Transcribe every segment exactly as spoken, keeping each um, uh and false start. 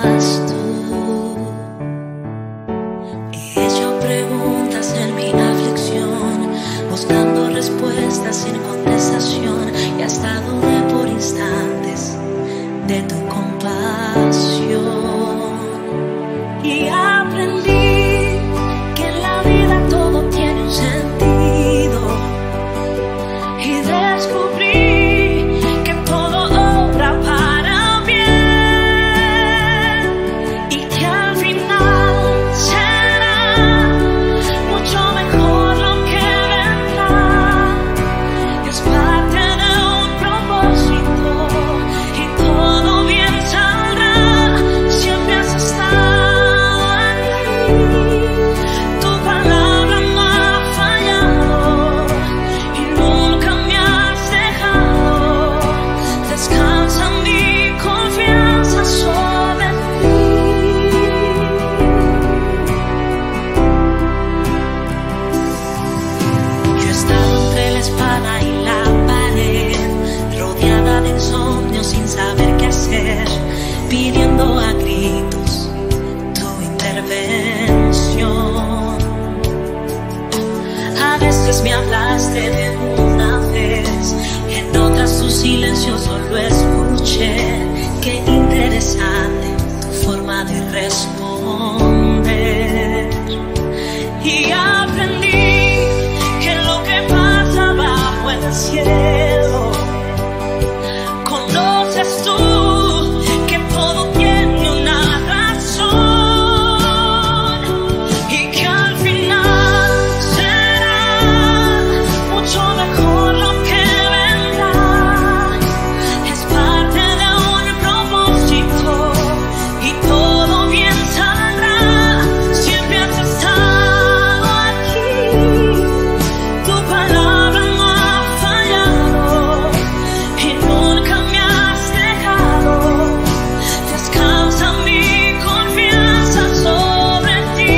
estás tú. He hecho preguntas en mi aflicción, buscando respuestas sin contestación, y hasta dudé por instantes de tu compasión. Y aprendí que en la vida todo tiene un sentido, y descubrí que todo obra para bien, y que al final será mucho mejor lo que vendrá. Es parte de un propósito y todo bien saldrá. Siempre has estado aquí, tu palabra no ha fallado y nunca me has dejado. Descansa mi confianza sobre ti. Yo he estado entre la espada y la pared, rodeada de insomnio sin saber qué hacer, pidiendo a gritos tu intervención. A veces me hablaste de una vez, en otras tu silencio solo escuché. Qué interesante tu forma de responder. Y aprendí que lo que pasa bajo el cielo, conoces tú, que todo tiene una razón, y que al final será mucho mejor lo que vendrá. Es parte de un propósito y todo bien saldrá. Siempre has estado aquí, tu palabra no ha fallado y nunca me has dejado. Descansa mi confianza sobre ti.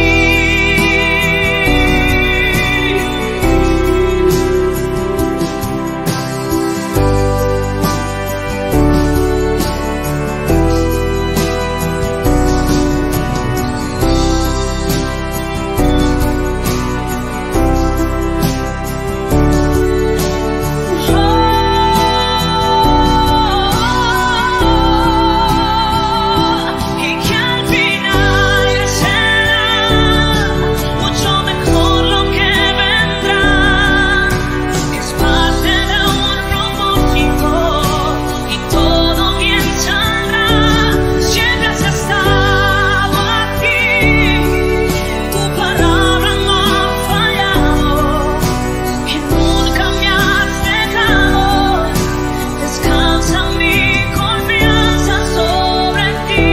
Y que al final será mucho mejor lo que vendrá. Es parte de un propósito y todo bien saldrá. Siempre has estado aquí, tu palabra no ha fallado y nunca me has dejado. Descansa mi confianza sobre ti.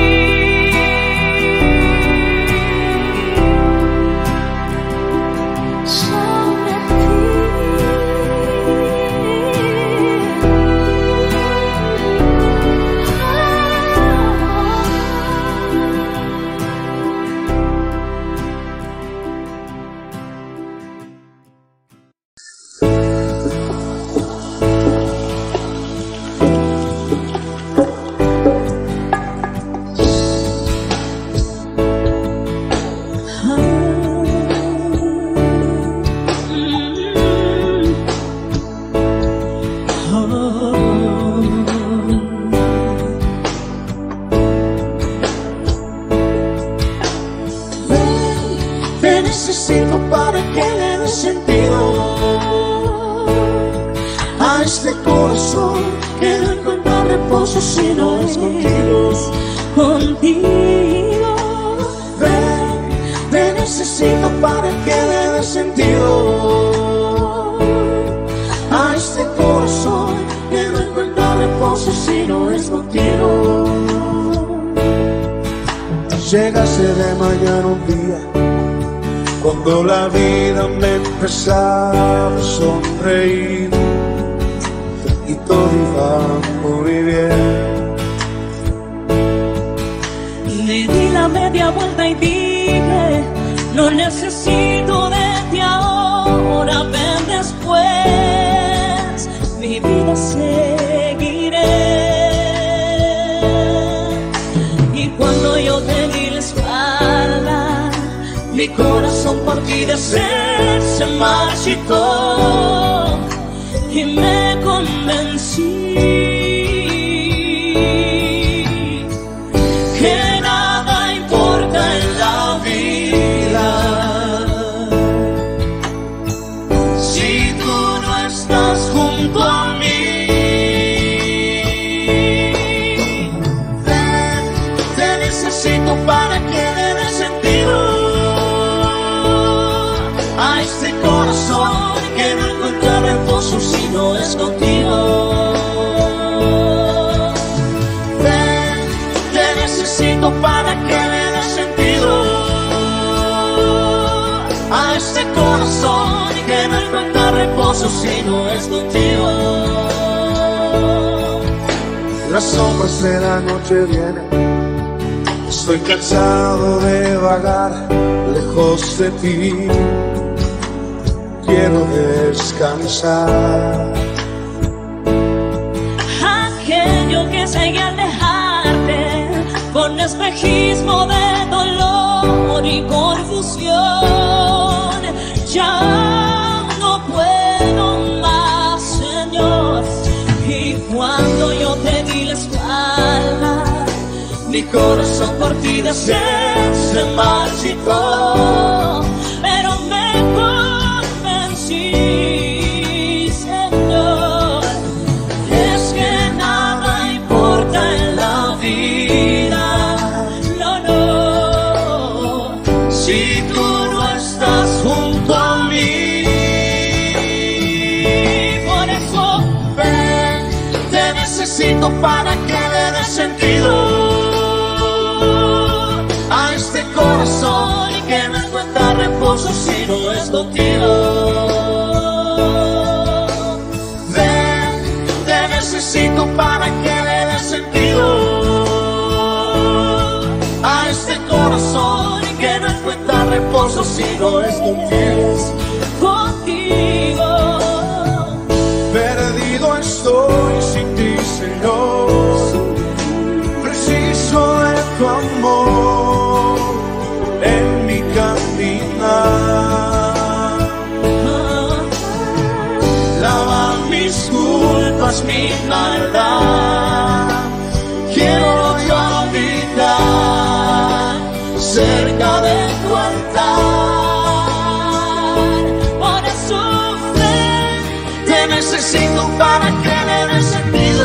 Sobre ti. Te necesito para que le dé sentido a este corazón que no encuentra reposo si no es contigo. Contigo, ven, te necesito para que le dé sentido a este corazón que no encuentra reposo si no es contigo. Llegase de mañana un día cuando la vida me empezaba a sonreír y todo iba muy bien. Le di la media vuelta y dije, no necesito de ti ahora, ven después, mi vida seguiré. Y cuando yo Mi corazón por ti de ser se marchitó y me convencí que nada importa en la vida si tú no estás junto a mí. Ven, te necesito para que le dé sentido a este corazón que no encuentra reposo si no es contigo. Ven, te necesito para que le dé sentido a este corazón que no encuentra reposo si no es contigo. Las sombras de la noche vienen, estoy cansado de vagar lejos de ti. Quiero descansar. Aquello que seguía al dejarte con espejismo de dolor y confusión, ya no puedo más, Señor. Y cuando yo te di la espalda, mi corazón por ti de ser se marchitó, pero me convencí, Señor, es que nada importa en la vida, no, no, si tú no estás junto a mí. por eso Ven, te necesito para que le dé sentido a este corazón que no encuentra reposo si no es contigo. Ven, te necesito para que le dé sentido a este corazón que no encuentra reposo si no es contigo. contigo. Perdido estoy sin ti, Señor. Preciso de tu amor en mi caminar. Lava mis culpas, mi maldad. Quiero yo habitar cerca de tu altar. Por eso ven, Te necesito para que le dé sentido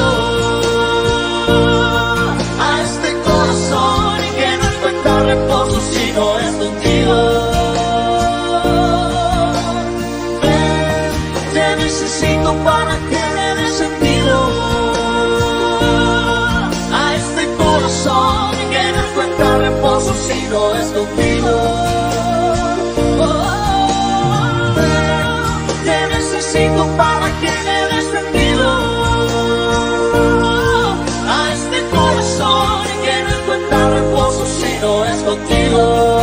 a este corazón que no encuentra reposo si no es contigo. Ven, te necesito para que le dé sentido a este corazón que no encuentra reposo si no es contigo. Te necesito para que le des sentido a este corazón que no encuentra reposo si no es contigo.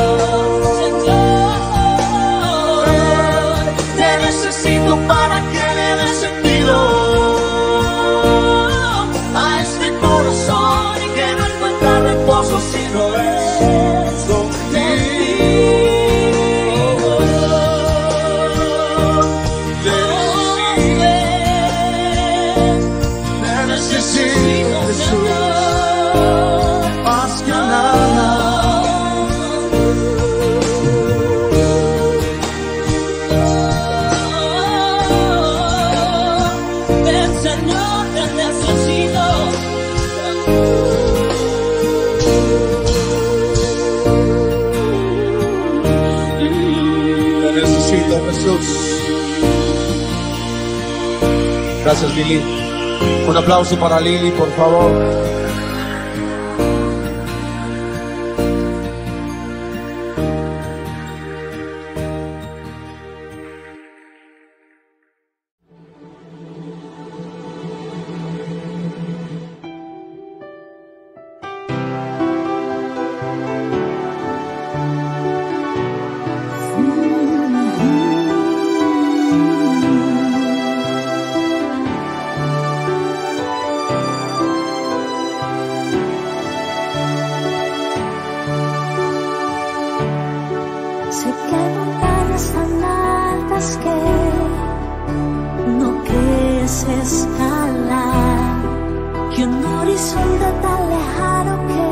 Te necesito para que le des sentido a este corazón que no encuentra reposo si no es Más que nada, el Señor te necesito. te necesito, Jesús. Gracias, Lili. Un aplauso para Lili, por favor. Sé que hay montañas tan altas que no quieres escalar, y un horizonte tan lejano que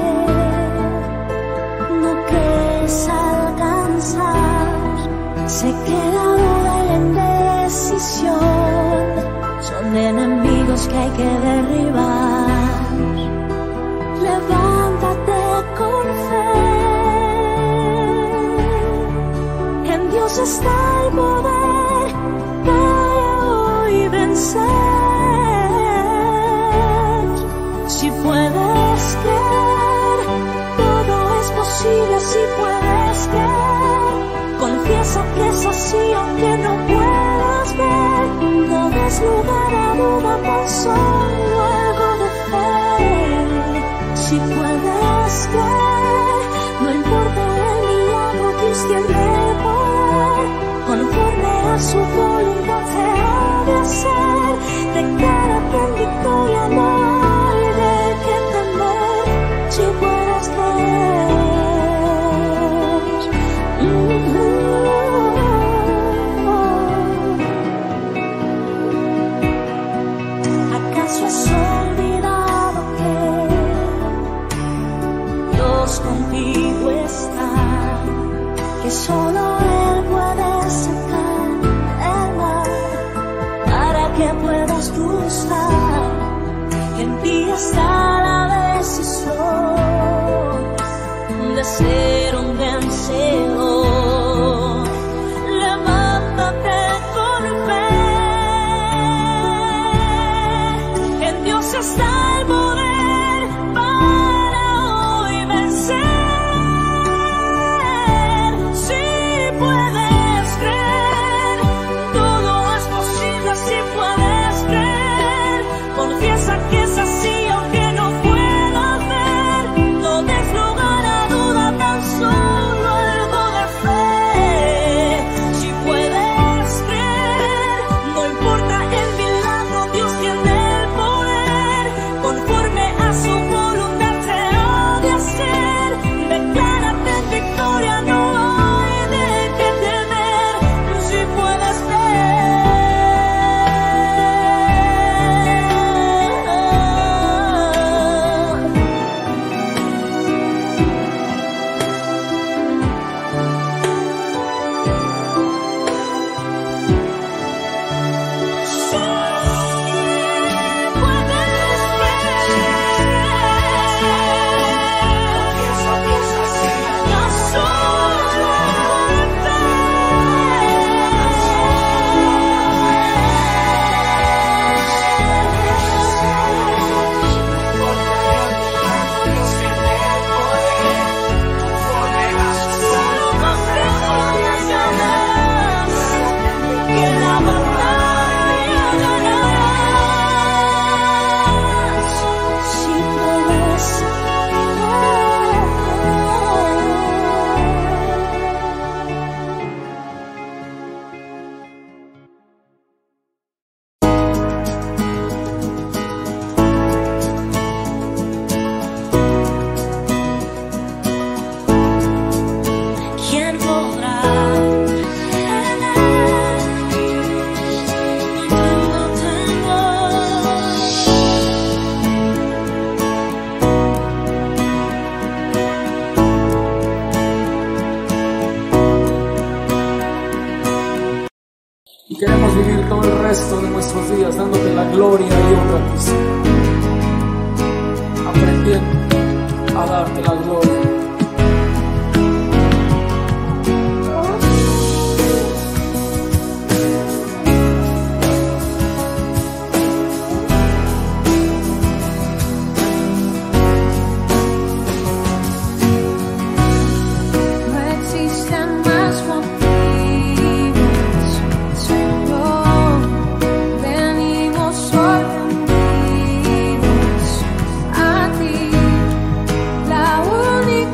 no quieres alcanzar. Sé que la duda y la indecisión son enemigos que hay que derribar. Levántate con fe, en Dios está el poder para hoy vencer. Si puedes creer, todo es posible. Si puedes creer, confiesa que es así aunque no puedas ver. No des lugar a duda, tan solo algo de fe. Si puedes creer, no importa el milagro, Dios tiene el poder. Conforme a su voluntad te ha de hacer. Declárate en victoria, no hay de qué temer. Si puedes creer. ¿Acaso has olvidado que Dios contigo está? Que solo Él puede sacar el mal para que puedas cruzar. En ti está la decisión de ser un vencedor. Levántate con fe, en Dios está el poder para hoy vencer. Si puedes creer, todo es posible. Si puedes creer, confiesa que es así aunque no puedas ver. No des lugar a duda, tan solo algo de fe. Si puedes creer, no importa el milagro, Dios tiene el poder. Conforme a su voluntad te ha de hacer. Declárate en victoria, no hay de qué temer. Si puedes ¿quién podrá? No tengo Y queremos vivir todo el resto de nuestros días dándote la gloria y honra a ti, Señor. Aprendiendo a darte la gloria. No existen más motivos, Señor. Venimos hoy rendidos a ti, la única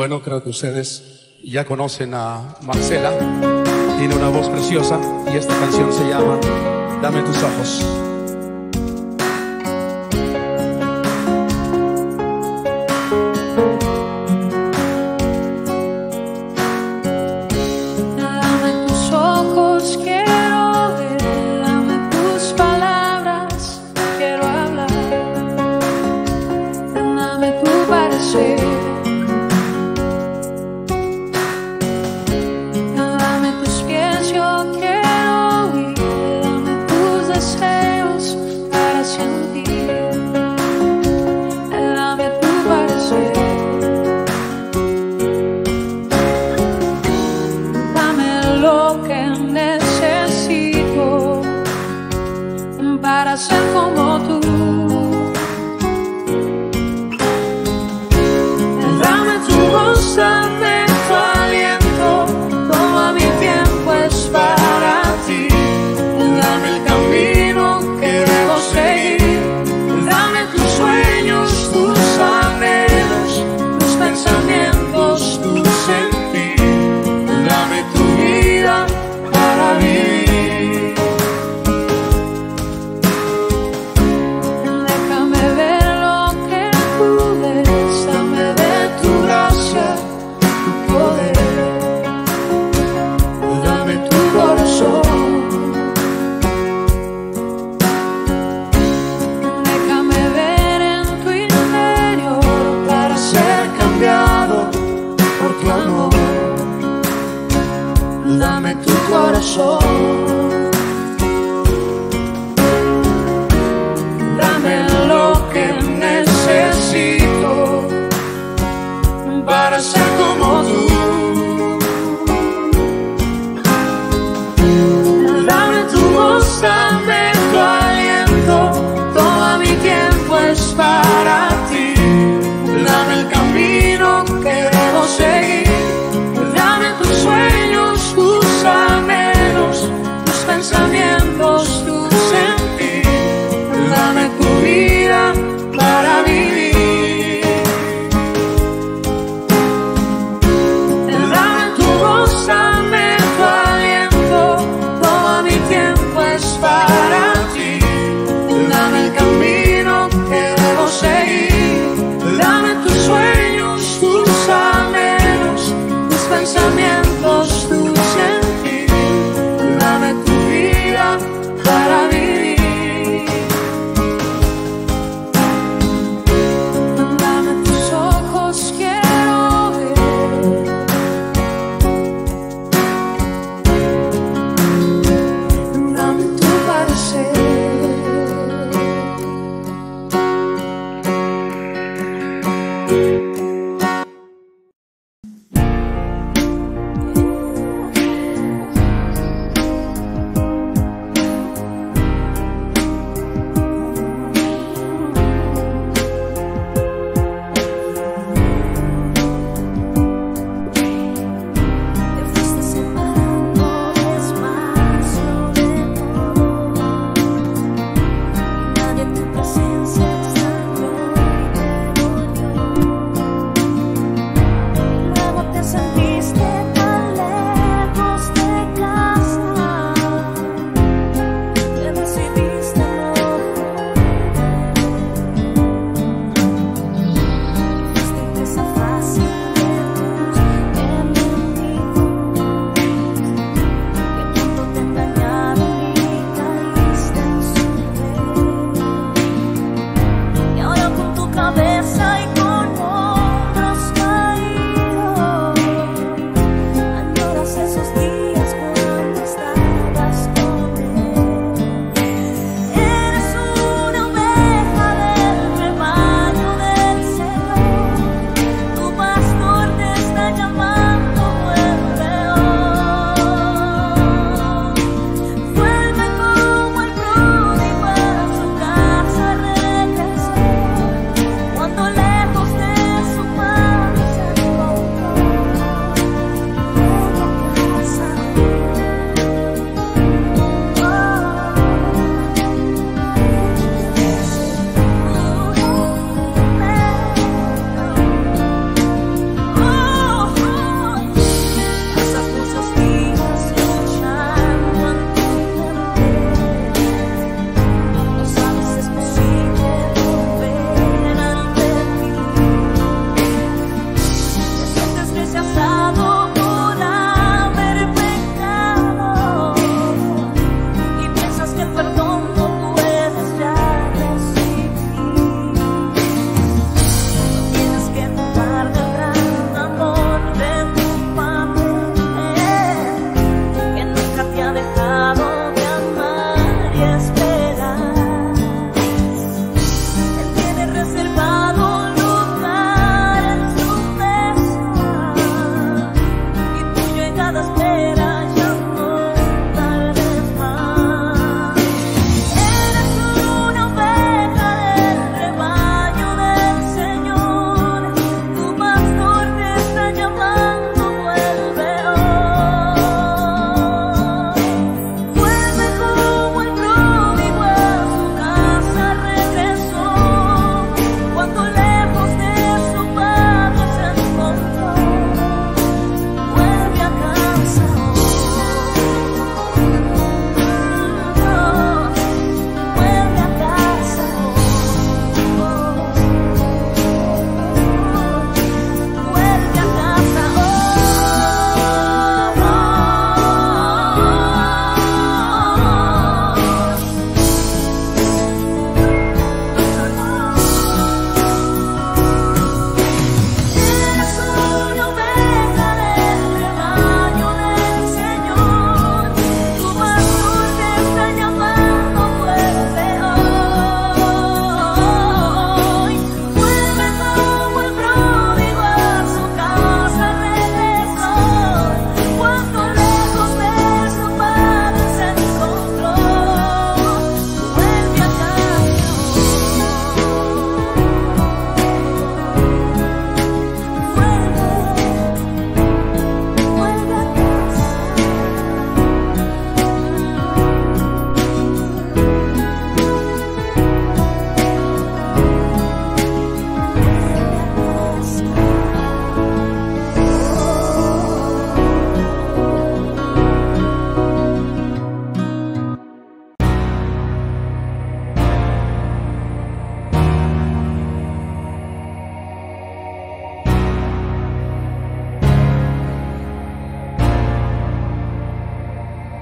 Bueno, creo que ustedes ya conocen a Marcela. Tiene una voz preciosa y esta canción se llama Dame tus ojos. Dame tus ojos, quiero ver, dame tus palabras, quiero hablar. Dame tu parecer. Para ser como tú, dame tu voz, dame tu aliento, todo mi tiempo es para ti. Dame el camino que debo seguir, dame tus sueños, tus anhelos, tus pensamientos, tu sentir, dame tu vida para vivir.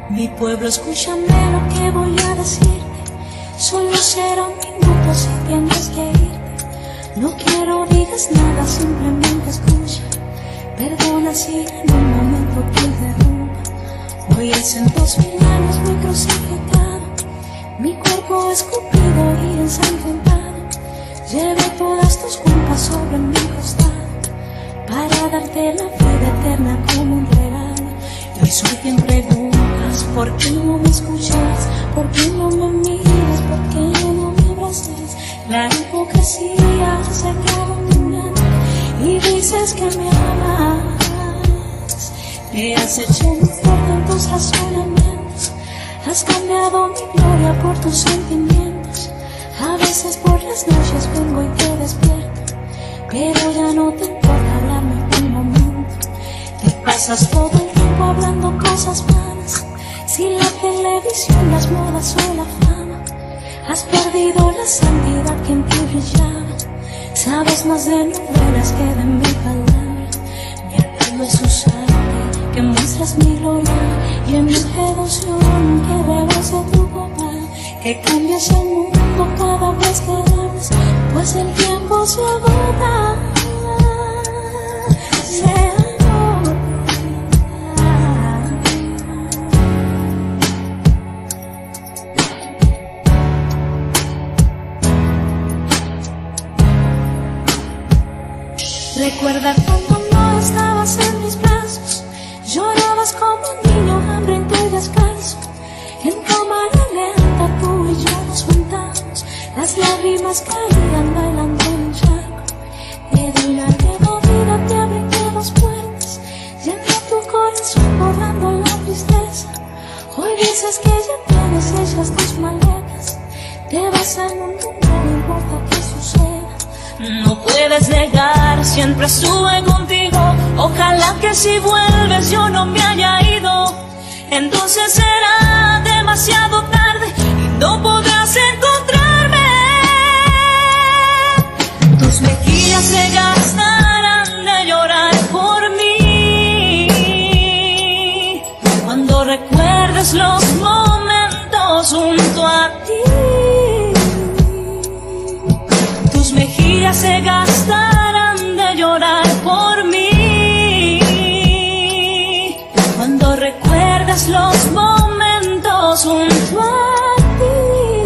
Mi pueblo, escúchame lo que voy a decirte. Solo será un minuto si tienes que irte. No quiero digas nada, simplemente escucha. Perdona si en un momento te interrumpa. Hoy es en dos mil años muy crucificado, mi cuerpo escupido y ensangrentado. Llevé todas tus culpas sobre mi costado para darte la vida eterna como un regalo. Y hoy soy quien preguntas: ¿por qué no me escuchas? ¿Por qué no me miras? ¿Por qué no me abrazas? La hipocresía se acaba en tu mente y dices que me amas. Me has hecho muy fuerte en tus razonamientos, has cambiado mi gloria por tus sentimientos. A veces por las noches vengo y te despierto, pero ya no te importa hablarme un momento. Te pasas todo el tiempo hablando cosas vanas, si la televisión, las modas o la fama. Has perdido la santidad que en ti brillaba. Sabes más de novelas que de mi palabra. Mi alma es usarte, que muestras mi gloria, y en mi devoción que rebasa tu copa. Que cambias el mundo cada vez que hablas, pues el tiempo se agota. Se agota. Recuerda cuando no estabas en mis brazos, llorabas como un niño hambriento y descalzo. En cámara lenta tú y yo nos juntamos, las lágrimas caían bailando en un charco. Te di una nueva vida, te abrí dos puertas, llené tu corazón borrando la tristeza. Hoy dices que ya tienes hechas tus maletas, te vas al mundo, no importa qué suceda. No puedes negar, siempre estuve contigo. Ojalá que si vuelves yo no me haya ido. Entonces será demasiado tarde y no podrás encontrarme. Tus mejillas se gastarán de llorar por mí cuando recuerdes los momentos junto a ti. Tus mejillas se gastarán de llorar por mí cuando recuerdas los momentos junto a ti.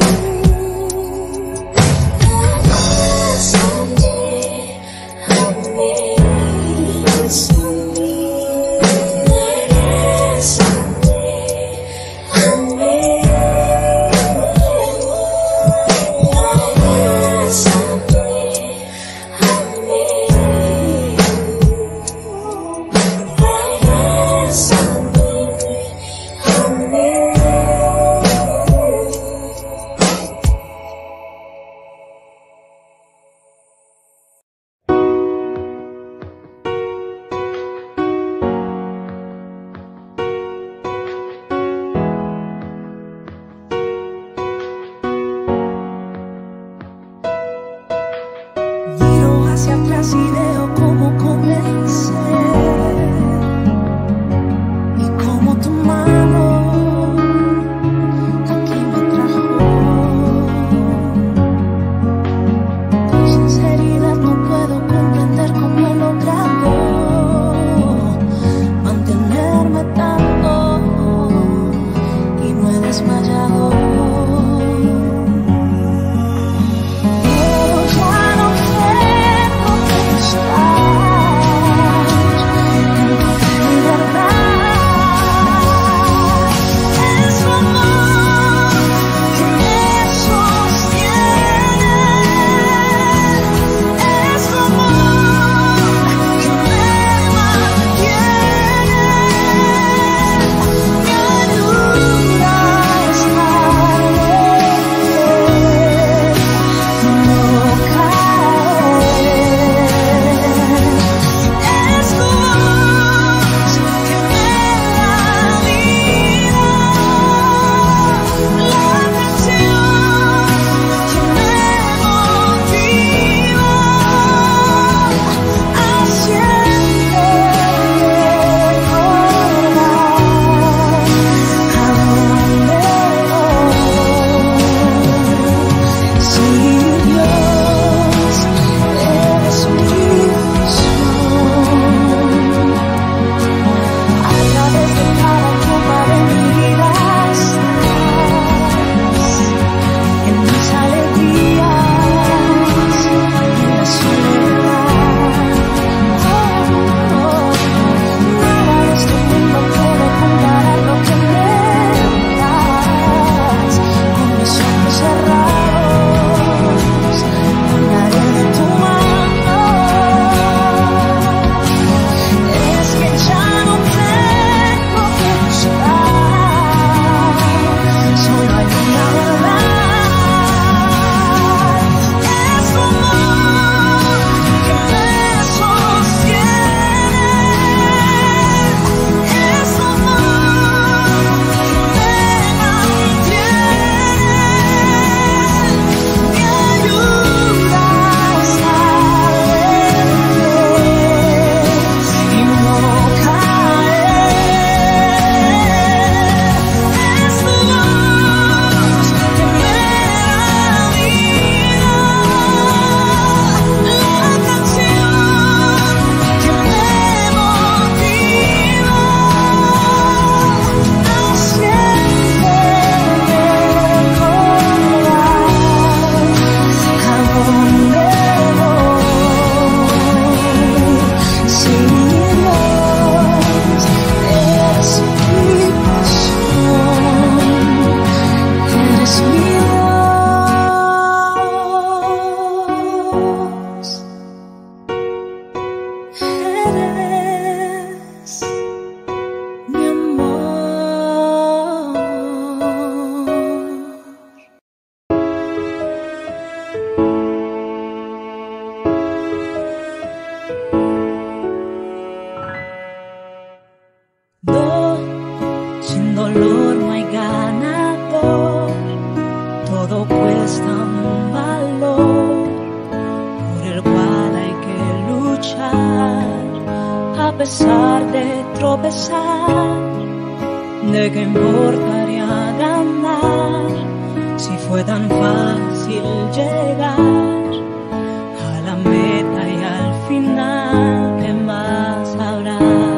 sin dolor no hay ganador, todo cuesta un valor por el cual hay que luchar. A pesar de tropezar, ¿de qué importaría ganar si fue tan fácil llegar a la meta y al final qué más habrá?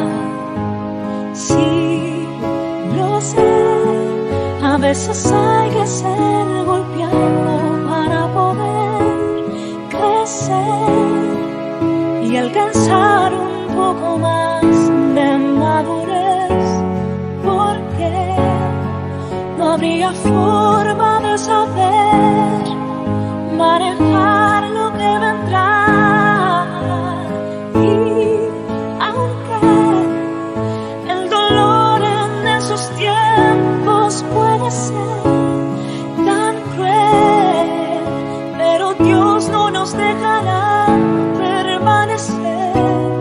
Sí, lo sé, a veces hay que ser golpeado para poder crecer y alcanzar un poco más de madurez, porque no habría forma de saber manejar lo que vendrá. Y aunque el dolor en esos tiempos puede ser tan cruel, pero Dios no nos dejará permanecer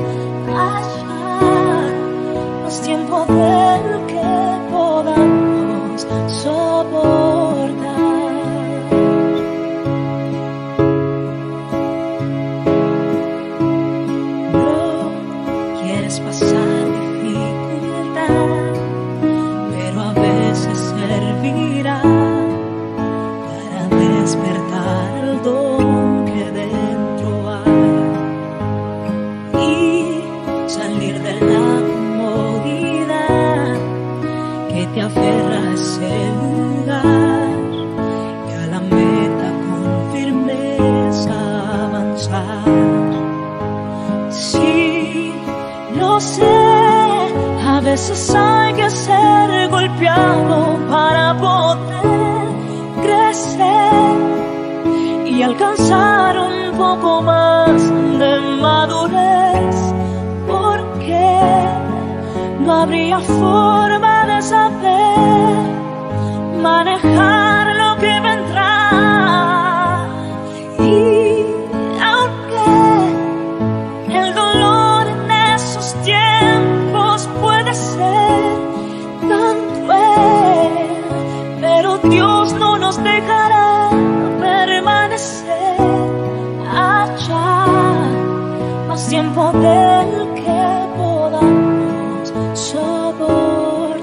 allá, más tiempo del que podamos soportar. No quieres pasar dificultad, pero a veces servirá para despertar el don que dentro hay y salir de la comodidad que te aferra a ese lugar y a la meta con firmeza avanzar. Sí, lo sé, a veces hay que ser golpeado para poder crecer y alcanzar un poco más de madurez, porque no habría forma de saber manejar lo que vendrá. Y aunque el dolor en esos tiempos puede ser tan cruel, pero Dios no nos dejará permanecer allá, más tiempo del que podamos soportar.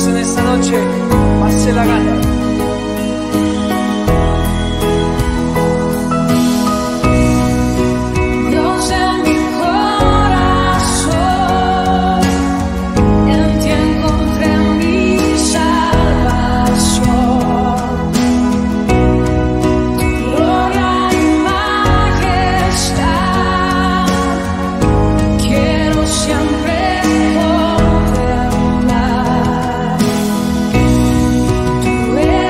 Dios en esta noche, pase la gana. Siempre contemplar tu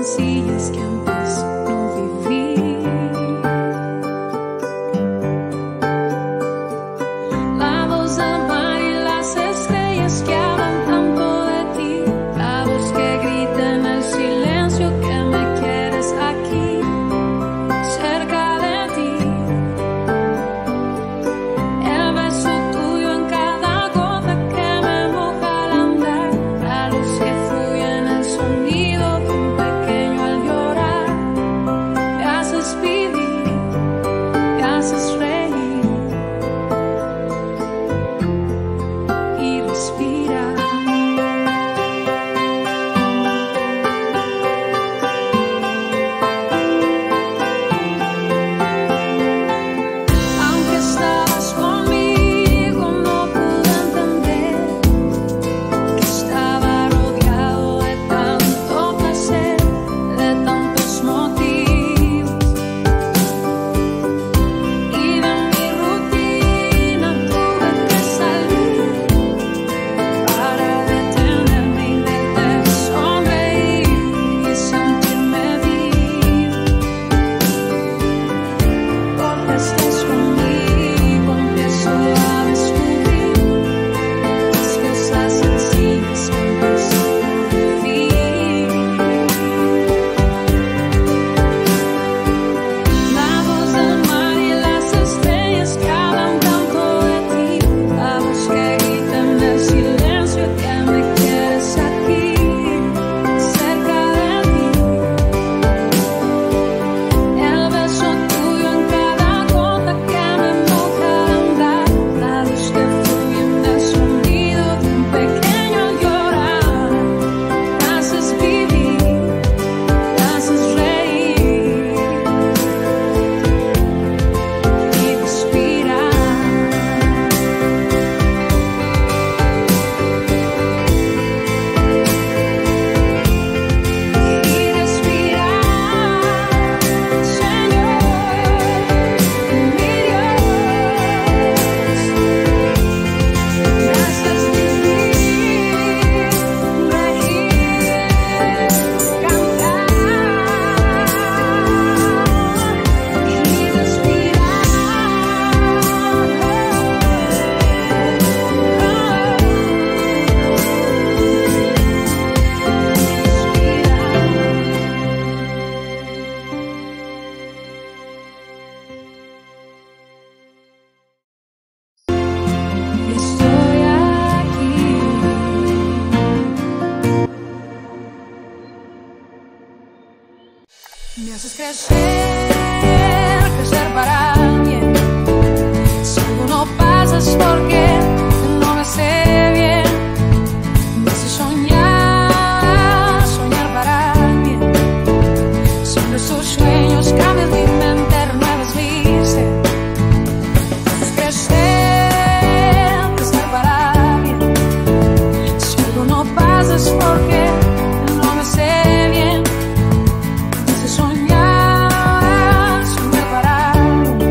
sencillas que antes no viví. La voz del mar y las estrellas que hablan tanto de ti, la voz que grita en el silencio que me quieres aquí, cerca de ti. El beso tuyo en cada gota que me moja al andar, la luz que fluye en el sonido de un pequeño al llorar. Me haces vivir, me haces reír y respirar. Aunque estabas conmigo, no pude entender que estaba rodeado de tanto placer, de tantos motivos. Y de mi rutina tuve que salir para detenerme y verte sonreír y sentirme vivo. Porque estés conmigo, empiezo a descubrir las cosas sencillas que antes no viví. La voz del mar y las estrellas que hablan tanto de ti, la voz que grita en el silencio que me quieres aquí, cerca de ti. El beso tuyo en cada gota que me moja al andar, la luz que fluye en el sonido de un pequeño al llorar. Me haces vivir, me haces reír y respirar. Y respirar, Señor, mi Dios. Me haces vivir, reír, cantar y respirar. Y estoy aquí. Me haces crecer, crecer para bien. Si algo no pasa es porque no me sé bien. Me haces soñar, soñar para bien. Siempre esos sueños cambian mi mente, renuevas mi ser. Me haces crecer, crecer para bien. Si algo no pasa es porque no me sé bien. Me haces soñar, soñar para bien.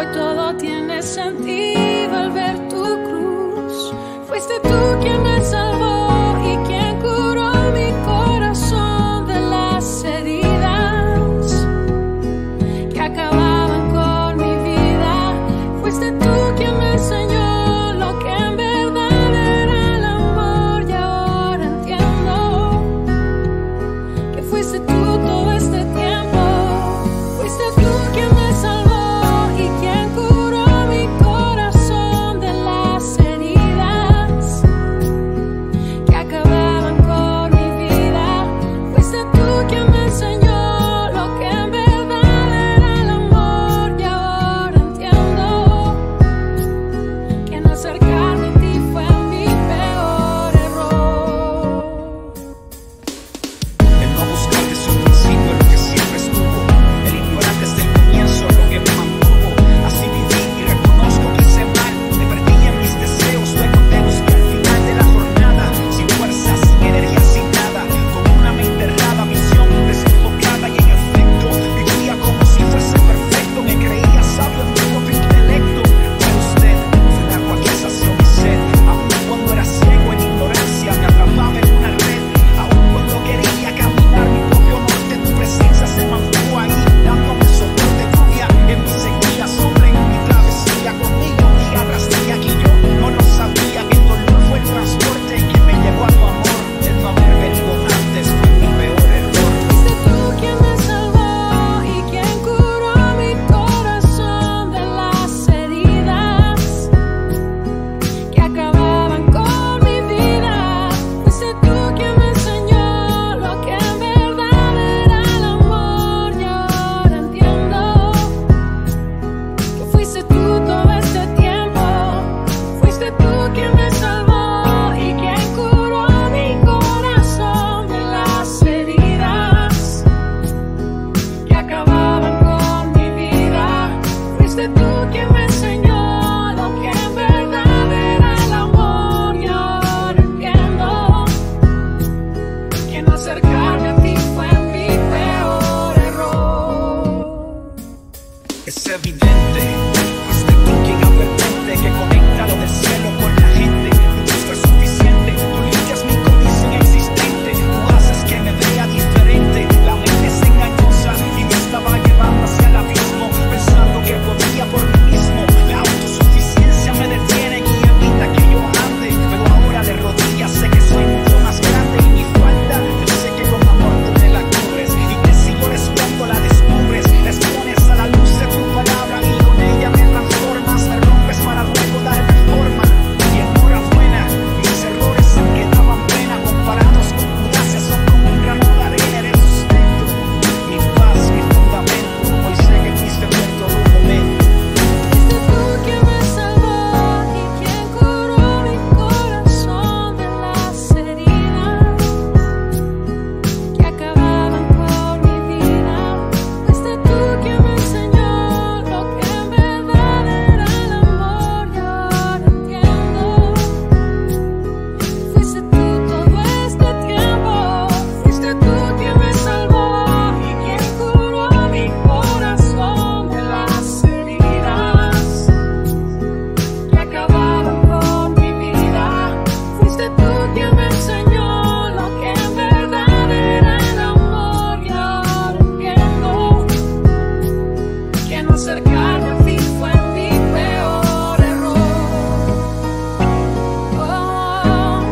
Hoy todo tiene sentido al ver tu cruz. Fuiste tú quien me salvó y quien curó mi corazón de las heridas que acababan con mi vida. Fuiste tú quien me enseñó lo que en verdad era el amor, y ahora entiendo que fuiste tú todo este tiempo. Fuiste tú quien me salvó y quien curó mi corazón de las heridas que acababan con mi vida. Fuiste tú quien me enseñó lo que en verdad era el amor, y ahora entiendo que no acercarme a ti fue mi peor error. El no buscar desde un principio lo que siempre estuvo, el ignorar desde el comienzo lo que me mantuvo. Así viví y reconozco que hice mal, me perdí en mis deseos, luego te busqué al final de la jornada, sin fuerzas, sin energía, sin nada, con una mente errada, visión desenfocada y en efecto vivía como si fuese perfecto, me creía sabio en mi propio intelecto. Pero usted fue el agua que sació mi sed, aun cuando era ciego en ignorancia, me atrapaba en una red, aun cuando quería caminar mi propio norte, tu presencia se mantuvo ahí, dándome soporte, lluvia en mi sequía, sombra en mi travesía, conmigo día tras día, que yo no lo sabía, que el dolor fue el transporte que me llevó a tu amor. El no haber venido antes fue mi peor error. Fuiste tú quien me salvó y quien curó mi corazón de las heridas que acababan con mi vida. Fuiste tú quien me enseñó lo que en verdad era el amor, y ahora entiendo que fuiste tú todo este tiempo. Fuiste tú quien me salvó y quien curó mi corazón de las heridas que acababan con mi vida. Fuiste tú quien me enseñó lo que en verdad era el amor, y ahora entiendo que no acercarme a ti fue mi peor error. Es evidente, fuiste tú quien abre el puente que conecta lo del cielo con la gente. Tu gusto es suficiente, tú limpias mi condición existente, tú haces que me vea diferente. La mente es engañosa y me estaba llevando hacia el abismo, pensando que podía por mí mismo. La autosuficiencia me detiene y evita que yo ande, pero ahora de rodillas sé que soy mucho más grande y mi falta, yo sé que con amor tú me la cubres, y que si yo respondo la descubres, la expones a la luz de tu palabra y con ella me transformas, me rompes para luego darme forma. Y enhorabuena, mis errores aunque daban pena, comparados con tu gracia son como un grano de arena. Eres sustento, mi paz, mi fundamento, hoy sé que fuiste por todo un momento. Fuiste tú quien me salvó y quien curó mi corazón de las heridas que acababan con mi vida. Fuiste tú quien me enseñó lo que en verdad era el amor, y ahora entiendo que fuiste tú todo este tiempo. Fuiste tú quien me salvó y quien curó mi corazón de las heridas que acababan con mi vida. Fuiste tú quien me enseñó lo que en verdad era el amor, y ahora entiendo que no acercarme a ti fue mi peor error. Oh,